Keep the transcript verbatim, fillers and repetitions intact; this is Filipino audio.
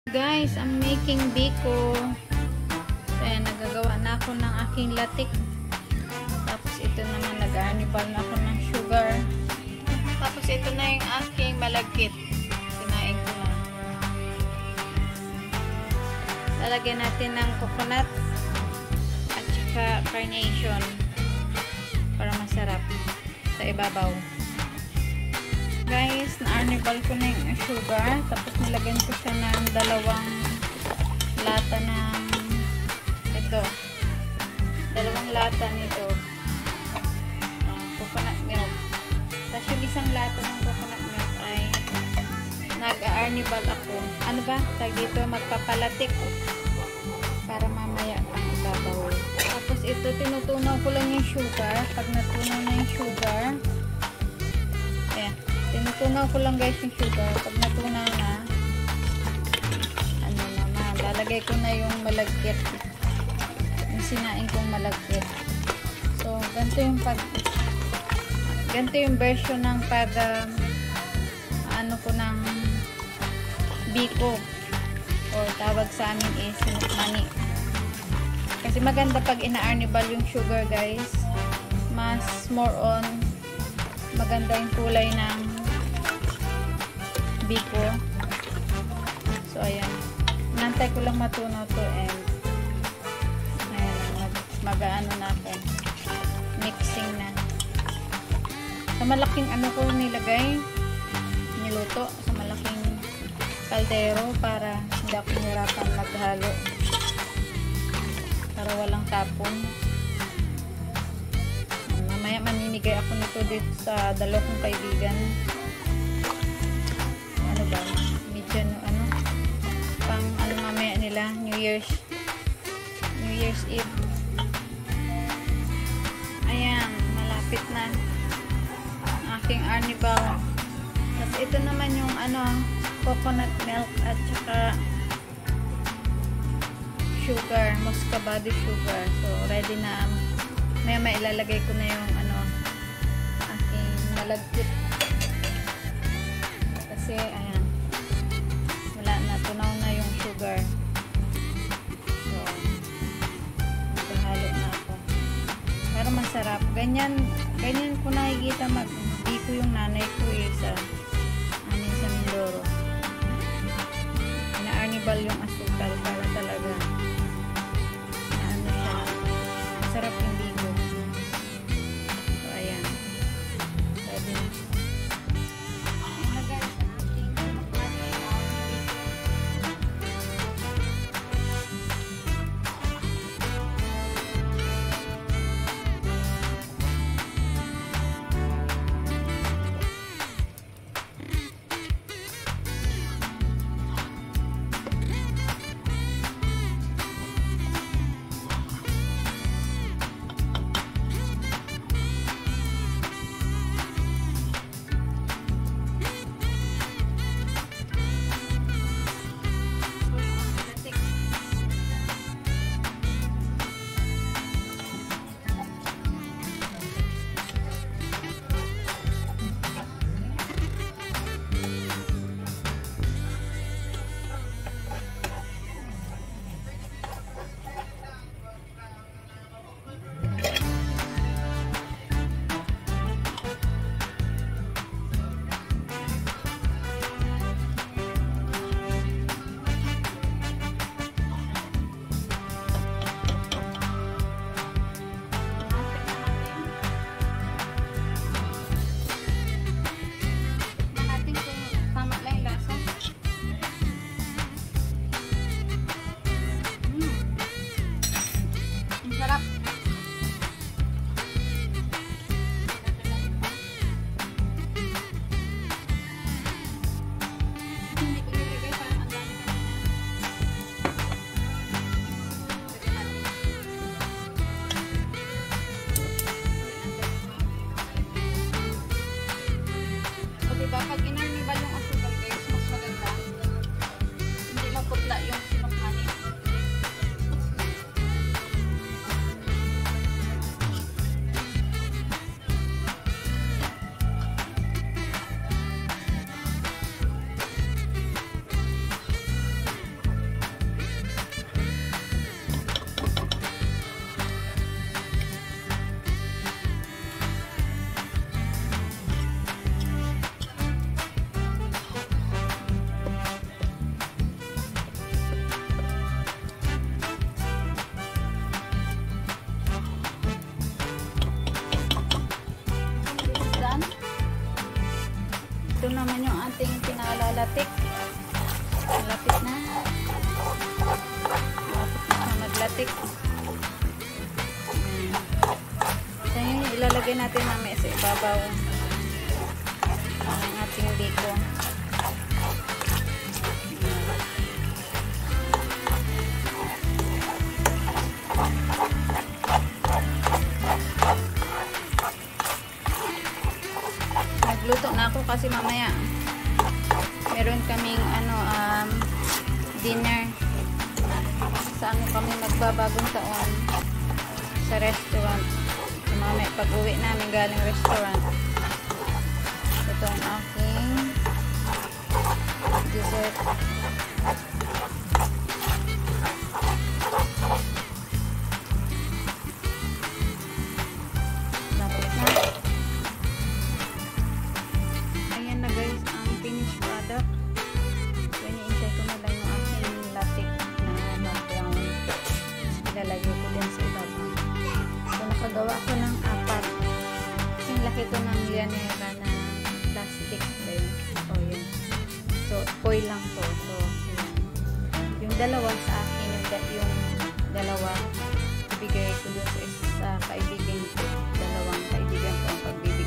Guys, I'm making biko. So, ayan, nagagawa na ako ng aking latik. Tapos, ito naman, nag-arnibal na ako ng sugar. Tapos, ito na yung aking malagkit. Sinain ko na. Lalagyan natin ng coconut at saka carnation para masarap sa ibabaw. Guys, na-arnibal ko na yung sugar. Tapos nilagyan ko siya ng dalawang lata ng ito. Dalawang lata nito. Uh, coconut milk. Tapos yung isang lata ng coconut milk ay nag-arnibal ako. Ano ba? Tag dito magpapalatik para mamaya ang ibabaw. Tapos ito, tinutunaw ko lang yung sugar. Pag natunaw na yung sugar, ayan. Tinutunaw ko lang guys yung sugar. Pag natunaw na, ano naman, lalagay ko na yung malagkit. Yung sinain kong malagkit. So, ganito yung pag, ganito yung version ng pag, um, ano ko ng biko. O tawag sa amin is Sinukmani. Kasi maganda pag ina-arnibal yung sugar guys. Mas more on, maganda yung kulay ng biko. So, ayan. Nantay ko lang matunaw to and ayan, mag, mag-ano na ako. Mixing na. Sa malaking ano ko nilagay, niluto. Sa malaking kaldero para hindi ako nahirapan maghalo. Para walang tapon. Mamaya maninigay ako nito dito sa dalawa kong kaibigan. Ano ba? Medyo ano? Pang ano mamaya nila? New Year's. New Year's Eve. Ayan. Malapit na ang aking arnibal. Tapos ito naman yung ano, coconut milk at saka sugar. Muscovado sugar. So, ready na. Maya may ilalagay ko na yung ano, aking malagkit. Kasi, ayan, wala na, tunaw na yung sugar. So, maghalo na ako. Pero masarap. Ganyan, ganyan ko nakikita mag-biko yung nanay ko eh, sa amin sa Mindoro. Ina-arnibal yung asukal para talaga ano siya, masarap yung biko. So, ayan. Sabi na. plastic. Ayan. So, ilalagay natin mamaya sa ibabaw ang ating biko. Nagluto na ako kasi mamaya meron kaming ano um, dinner sa ano kami magbabagong taon sa restaurant. So, mamaya pag uwi namin galing restaurant, ito ang aking dessert. Lapit na. Ayan na guys ang finished product. So iniintay ko na lang yung aking latik na brown. Ilalagay ko din sa ibabaw. So nakagawa ko ng apat. Yung laki ko ng llanera na plastic ba yun? So yun. So foil lang to. So yun. Yung dalawa sa akin, yung, da yung dalawa ibigay ko doon sa, sa kaibigan ko. Dalawang kaibigan ko ang pagbibigay.